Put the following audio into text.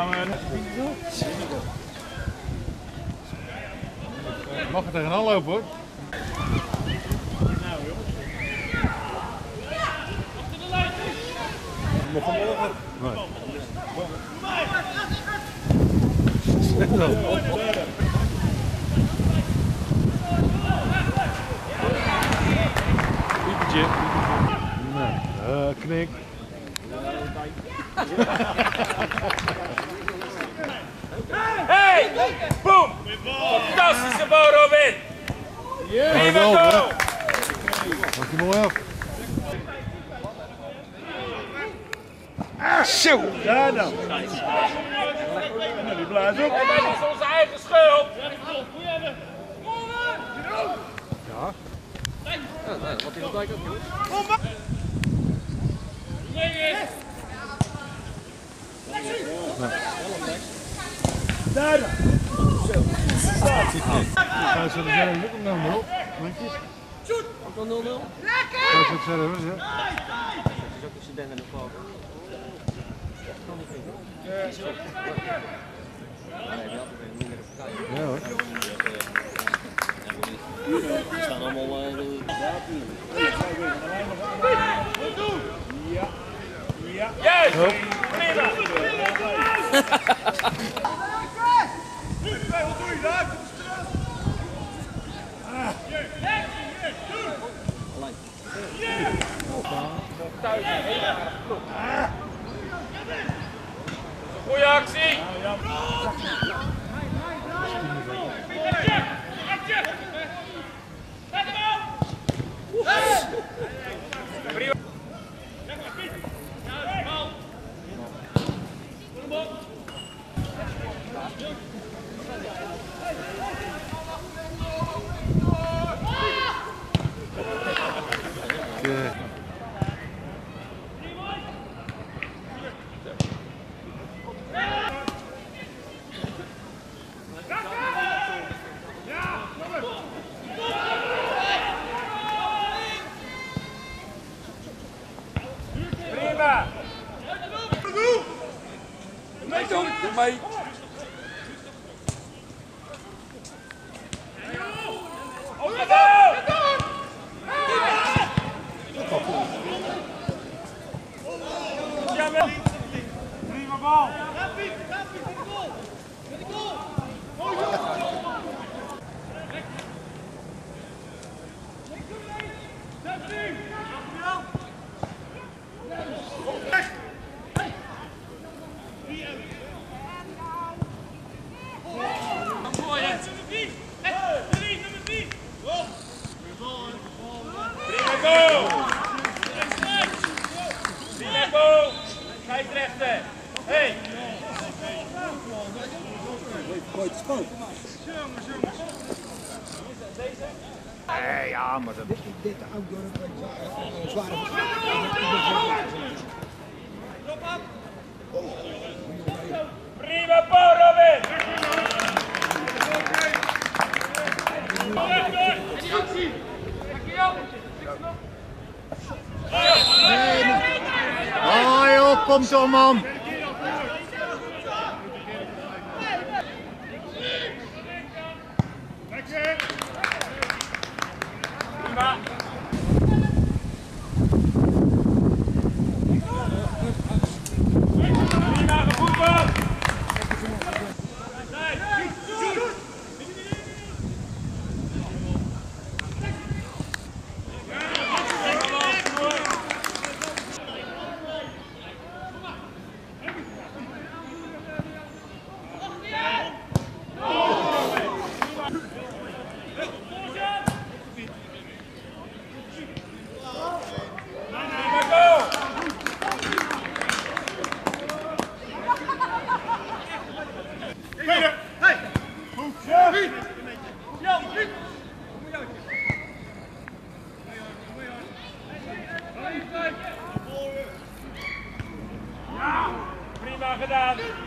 Mag er tegenaan lopen hoor. Nog vanmorgen? Nee. Piepertje. Nee. Knik. Hey! Boom! Fantastische bal, Robin! Prima goal! Maakt hij mooi af. Zo! Daar dan! Die blaas op! En dat is onze eigen schuld! Ja. Wat hij nog gelijk ook doet. Daar dan! Zo! Ga ze er zelf ook nog maar op. Netjes. Ook al 0-0. Ga ze het zelf hè? Dat is ook een student in de val. Ja hoor. Die staan allemaal... Ja! Ja! Juist! Prima! Wat doe je daar? Goeie actie! Prima! Doe mee! Prima bal! Prima goal! Prima goal! Scheidsrechter! Hey! Nee, ja, maar dat... Dit ook door een zware Prima bal, Robin! Ah joh, kom zo man! Prima! Prima gevoetbald! Prima gedaan!